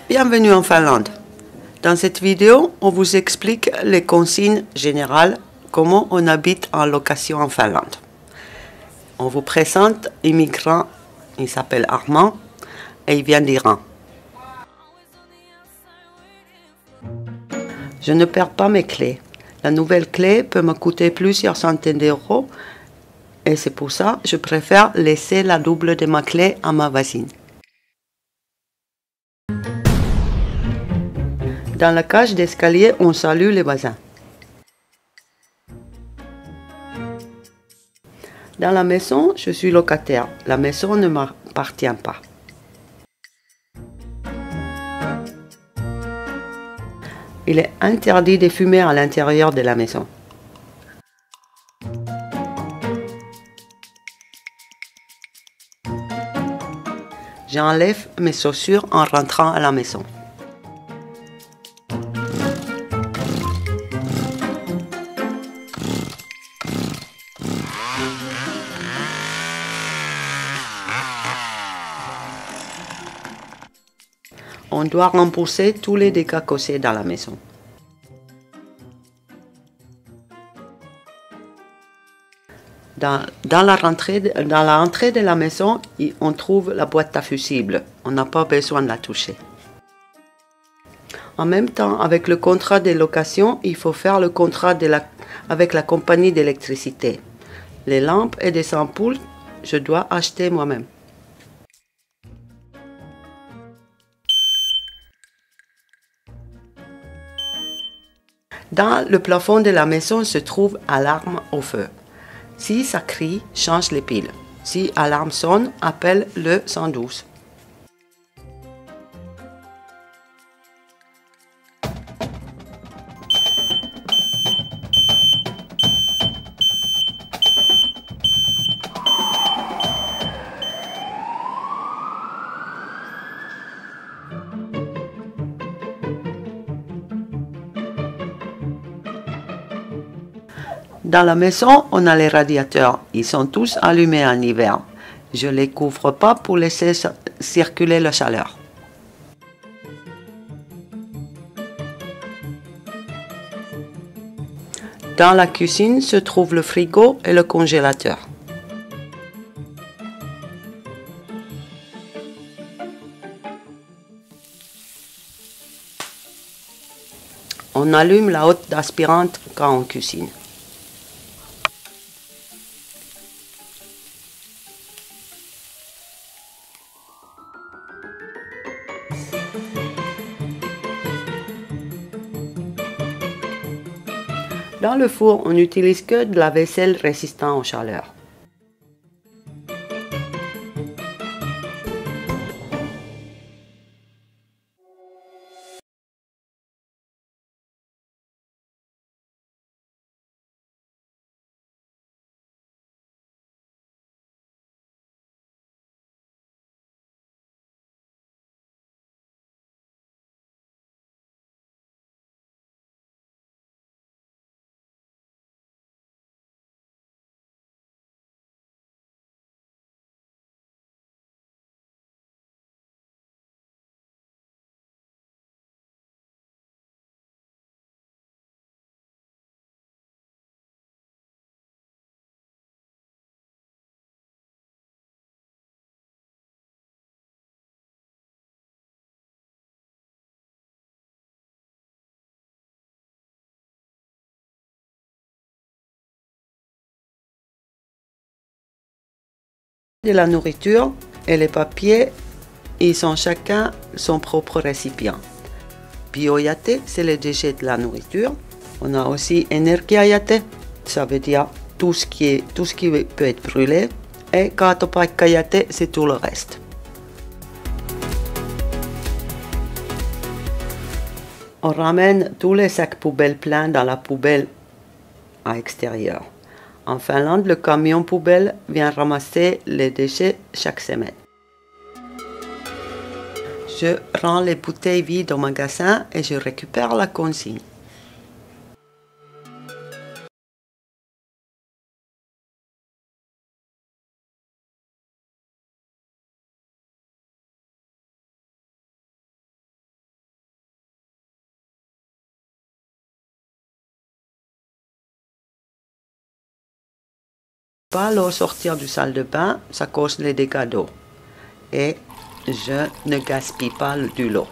Bienvenue en Finlande. Dans cette vidéo, on vous explique les consignes générales, comment on habite en location en Finlande. On vous présente un migrant, il s'appelle Armand et il vient d'Iran. Je ne perds pas mes clés. La nouvelle clé peut me coûter plusieurs centaines d'euros et c'est pour ça que je préfère laisser la double de ma clé à ma voisine. Dans la cage d'escalier, on salue les voisins. Dans la maison, je suis locataire. La maison ne m'appartient pas. Il est interdit de fumer à l'intérieur de la maison. J'enlève mes chaussures en rentrant à la maison. On doit rembourser tous les dégâts causés dans la maison. Dans l'entrée de la maison, on trouve la boîte à fusibles. On n'a pas besoin de la toucher. En même temps, avec le contrat de location, il faut faire le contrat avec la compagnie d'électricité. Les lampes et des ampoules, je dois acheter moi-même. Dans le plafond de la maison se trouve alarme au feu. Si ça crie, change les piles. Si alarme sonne, appelle le 112. Dans la maison, on a les radiateurs. Ils sont tous allumés en hiver. Je ne les couvre pas pour laisser circuler la chaleur. Dans la cuisine se trouve le frigo et le congélateur. On allume la hotte d'aspirante quand on cuisine. Dans le four, on n'utilise que de la vaisselle résistante aux chaleurs. De la nourriture et les papiers, ils ont chacun son propre récipient. Biojäte, c'est les déchets de la nourriture. On a aussi energiajäte, ça veut dire tout ce qui peut être brûlé. Et kaatopaikkajäte, c'est tout le reste. On ramène tous les sacs poubelles pleins dans la poubelle à l'extérieur. En Finlande, le camion poubelle vient ramasser les déchets chaque semaine. Je rends les bouteilles vides au magasin et je récupère la consigne. pas l'eau sortir du salle de bain, ça cause les dégâts d'eau. Et je ne gaspille pas de l'eau.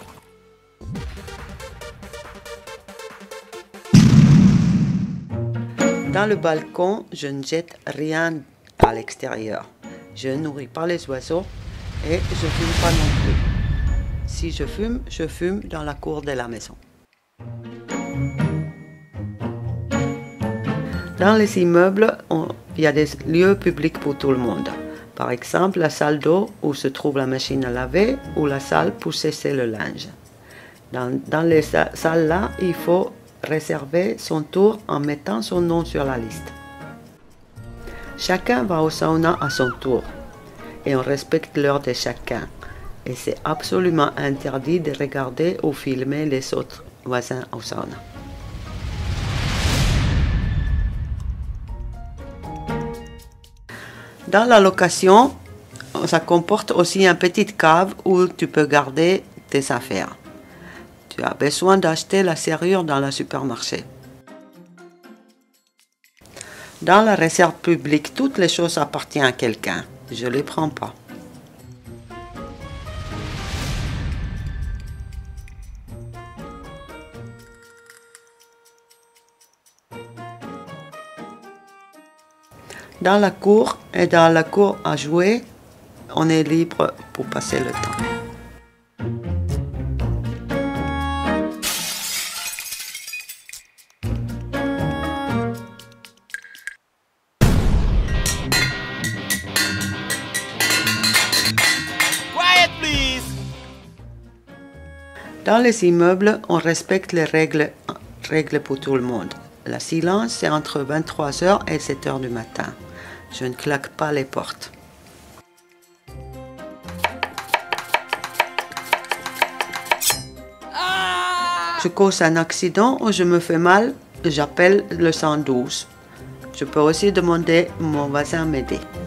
Dans le balcon, je ne jette rien à l'extérieur. Je ne nourris pas les oiseaux et je ne fume pas non plus. Si je fume dans la cour de la maison. Dans les immeubles, il y a des lieux publics pour tout le monde. Par exemple, la salle d'eau où se trouve la machine à laver ou la salle pour sécher le linge. Dans les salles-là, il faut réserver son tour en mettant son nom sur la liste. Chacun va au sauna à son tour et on respecte l'heure de chacun. Et c'est absolument interdit de regarder ou filmer les autres voisins au sauna. Dans la location, ça comporte aussi une petite cave où tu peux garder tes affaires. Tu as besoin d'acheter la serrure dans le supermarché. Dans la réserve publique, toutes les choses appartiennent à quelqu'un. Je ne les prends pas. Dans la cour et dans la cour à jouer, on est libre pour passer le temps. Quiet, please. Dans les immeubles, on respecte les règles pour tout le monde. Le silence, c'est entre 23h et 7h du matin. Je ne claque pas les portes. Je cause un accident ou je me fais mal, j'appelle le 112. Je peux aussi demander mon voisin m'aider.